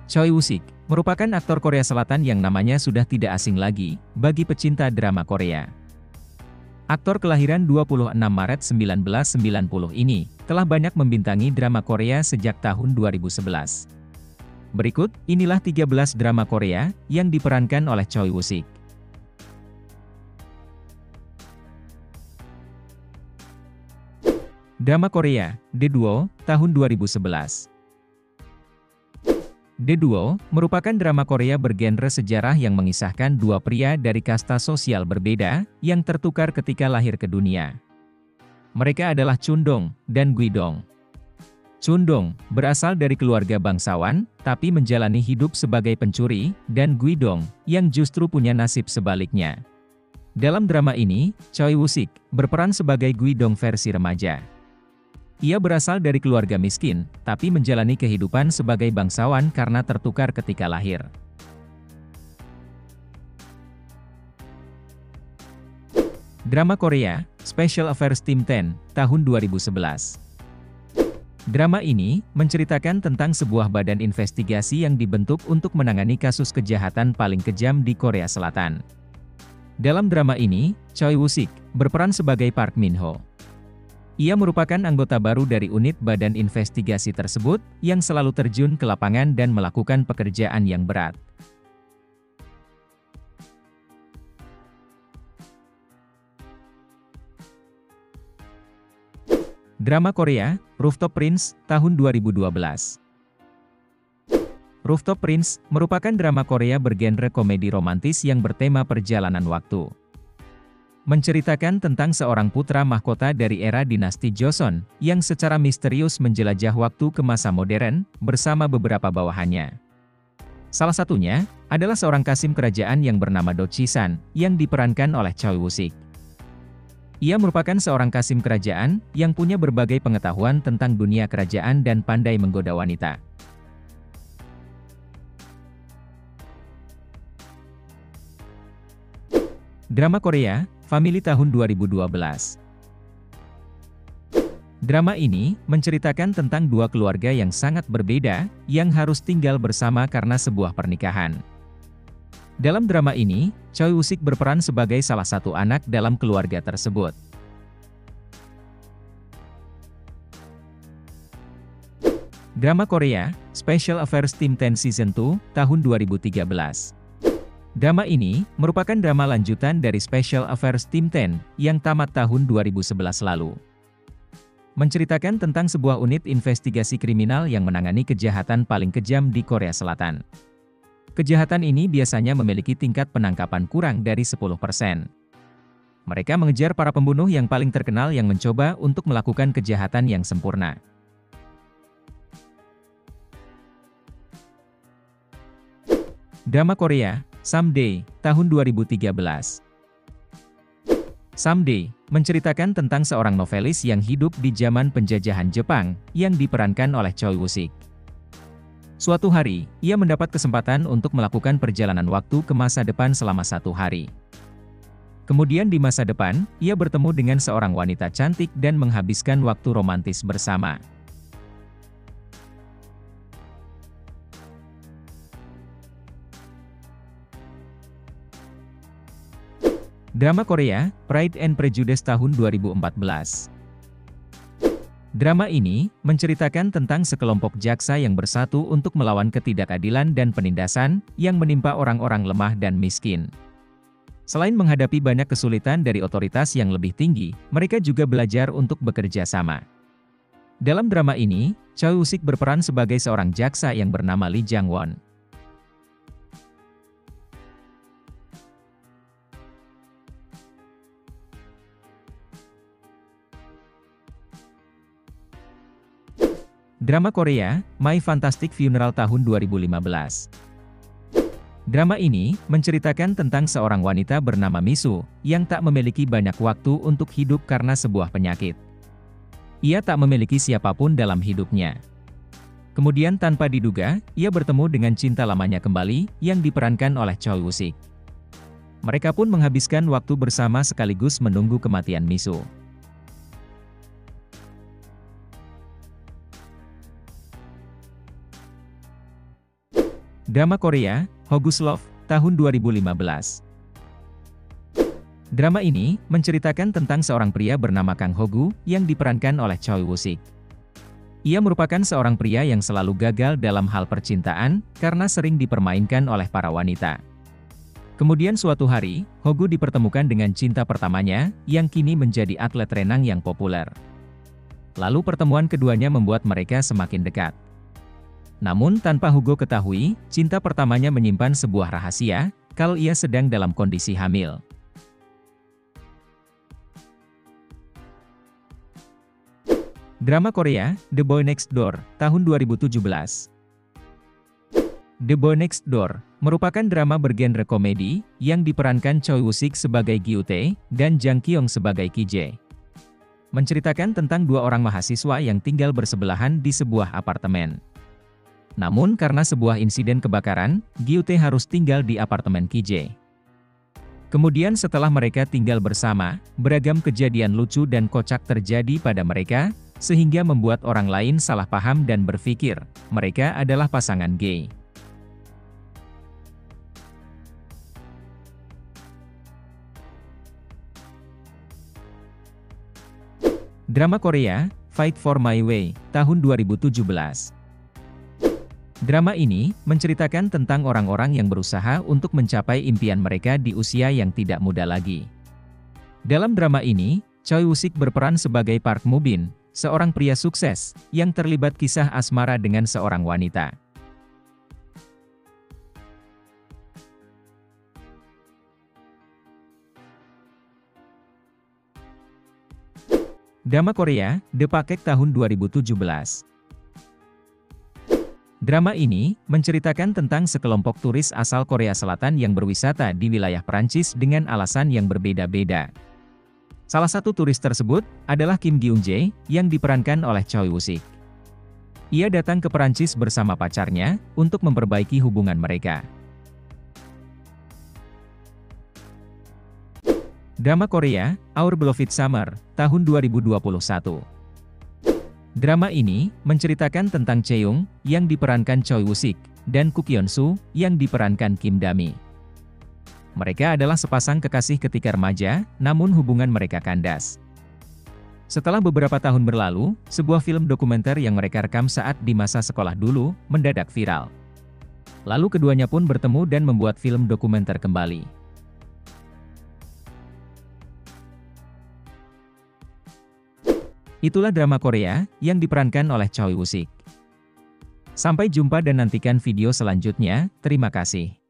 Choi Woo-sik merupakan aktor Korea Selatan yang namanya sudah tidak asing lagi bagi pecinta drama Korea. Aktor kelahiran 26 Maret 1990 ini telah banyak membintangi drama Korea sejak tahun 2011. Berikut, inilah 13 drama Korea yang diperankan oleh Choi Woo-sik. Drama Korea, The Duo, tahun 2011. The Duo merupakan drama Korea bergenre sejarah yang mengisahkan dua pria dari kasta sosial berbeda yang tertukar ketika lahir ke dunia. Mereka adalah Chun-dong dan Gui-dong. Chun-dong berasal dari keluarga bangsawan, tapi menjalani hidup sebagai pencuri, dan Gui-dong yang justru punya nasib sebaliknya. Dalam drama ini, Choi Woo-sik berperan sebagai Gui-dong versi remaja. Ia berasal dari keluarga miskin, tapi menjalani kehidupan sebagai bangsawan karena tertukar ketika lahir. Drama Korea, Special Affairs Team 10, tahun 2011. Drama ini menceritakan tentang sebuah badan investigasi yang dibentuk untuk menangani kasus kejahatan paling kejam di Korea Selatan. Dalam drama ini, Choi Woo-sik berperan sebagai Park Min-ho. Ia merupakan anggota baru dari unit badan investigasi tersebut, yang selalu terjun ke lapangan dan melakukan pekerjaan yang berat. Drama Korea, Rooftop Prince, tahun 2012. Rooftop Prince merupakan drama Korea bergenre komedi romantis yang bertema perjalanan waktu. Menceritakan tentang seorang putra mahkota dari era dinasti Joseon, yang secara misterius menjelajah waktu ke masa modern, bersama beberapa bawahannya. Salah satunya, adalah seorang kasim kerajaan yang bernama Do Chi-san, yang diperankan oleh Choi Woo-sik. Ia merupakan seorang kasim kerajaan, yang punya berbagai pengetahuan tentang dunia kerajaan dan pandai menggoda wanita. Drama Korea, Family tahun 2012. Drama ini menceritakan tentang dua keluarga yang sangat berbeda, yang harus tinggal bersama karena sebuah pernikahan. Dalam drama ini, Choi Woo-sik berperan sebagai salah satu anak dalam keluarga tersebut. Drama Korea, Special Affairs Team 10 Season 2, tahun 2013. Drama ini merupakan drama lanjutan dari Special Affairs Team 10 yang tamat tahun 2011 lalu. Menceritakan tentang sebuah unit investigasi kriminal yang menangani kejahatan paling kejam di Korea Selatan. Kejahatan ini biasanya memiliki tingkat penangkapan kurang dari 10%. Mereka mengejar para pembunuh yang paling terkenal yang mencoba untuk melakukan kejahatan yang sempurna. Drama Korea, Someday, tahun 2013. Someday menceritakan tentang seorang novelis yang hidup di zaman penjajahan Jepang, yang diperankan oleh Choi Woo-sik. Suatu hari, ia mendapat kesempatan untuk melakukan perjalanan waktu ke masa depan selama 1 hari. Kemudian di masa depan, ia bertemu dengan seorang wanita cantik dan menghabiskan waktu romantis bersama. Drama Korea, Pride and Prejudice tahun 2014. Drama ini menceritakan tentang sekelompok jaksa yang bersatu untuk melawan ketidakadilan dan penindasan yang menimpa orang-orang lemah dan miskin. Selain menghadapi banyak kesulitan dari otoritas yang lebih tinggi, mereka juga belajar untuk bekerja sama. Dalam drama ini, Choi Woo-sik berperan sebagai seorang jaksa yang bernama Lee Jang-won. Drama Korea, My Fantastic Funeral tahun 2015. Drama ini menceritakan tentang seorang wanita bernama Misu, yang tak memiliki banyak waktu untuk hidup karena sebuah penyakit. Ia tak memiliki siapapun dalam hidupnya. Kemudian tanpa diduga, ia bertemu dengan cinta lamanya kembali, yang diperankan oleh Choi Woo-sik. Mereka pun menghabiskan waktu bersama sekaligus menunggu kematian Misu. Drama Korea, Hogu's Love, tahun 2015. Drama ini menceritakan tentang seorang pria bernama Kang Hogu yang diperankan oleh Choi Woo-sik. Ia merupakan seorang pria yang selalu gagal dalam hal percintaan karena sering dipermainkan oleh para wanita. Kemudian suatu hari, Hogu dipertemukan dengan cinta pertamanya yang kini menjadi atlet renang yang populer. Lalu pertemuan keduanya membuat mereka semakin dekat. Namun tanpa Hogu ketahui, cinta pertamanya menyimpan sebuah rahasia kalau ia sedang dalam kondisi hamil. Drama Korea, The Boy Next Door, tahun 2017. The Boy Next Door merupakan drama bergenre komedi yang diperankan Choi Woo-sik sebagai Gyu-tae dan Jang Kyung sebagai Ki-jae. Menceritakan tentang dua orang mahasiswa yang tinggal bersebelahan di sebuah apartemen. Namun karena sebuah insiden kebakaran, Gyu-tae harus tinggal di apartemen Ki-jae. Kemudian setelah mereka tinggal bersama, beragam kejadian lucu dan kocak terjadi pada mereka, sehingga membuat orang lain salah paham dan berpikir mereka adalah pasangan gay. Drama Korea, Fight for My Way, tahun 2017. Drama ini menceritakan tentang orang-orang yang berusaha untuk mencapai impian mereka di usia yang tidak muda lagi. Dalam drama ini, Choi Woo-sik berperan sebagai Park Mu-bin, seorang pria sukses yang terlibat kisah asmara dengan seorang wanita. Drama Korea, The Packet, tahun 2017. Drama ini menceritakan tentang sekelompok turis asal Korea Selatan yang berwisata di wilayah Prancis dengan alasan yang berbeda-beda. Salah satu turis tersebut adalah Kim Gyung-jae yang diperankan oleh Choi Woo-sik. Ia datang ke Perancis bersama pacarnya untuk memperbaiki hubungan mereka. Drama Korea, Our Beloved Summer, tahun 2021. Drama ini menceritakan tentang Chaeyoung yang diperankan Choi Woo-sik dan Kook Yeon-soo yang diperankan Kim Da-mi. Mereka adalah sepasang kekasih ketika remaja, namun hubungan mereka kandas. Setelah beberapa tahun berlalu, sebuah film dokumenter yang mereka rekam saat di masa sekolah dulu, mendadak viral. Lalu keduanya pun bertemu dan membuat film dokumenter kembali. Itulah drama Korea yang diperankan oleh Choi Woo-sik. Sampai jumpa dan nantikan video selanjutnya, terima kasih.